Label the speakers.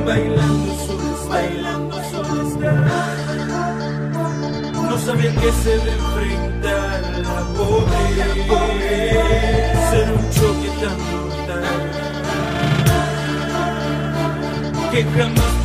Speaker 1: bailando solo estar. No sabía que se de enfrentar la pobreza en un choque tan mortal que jamás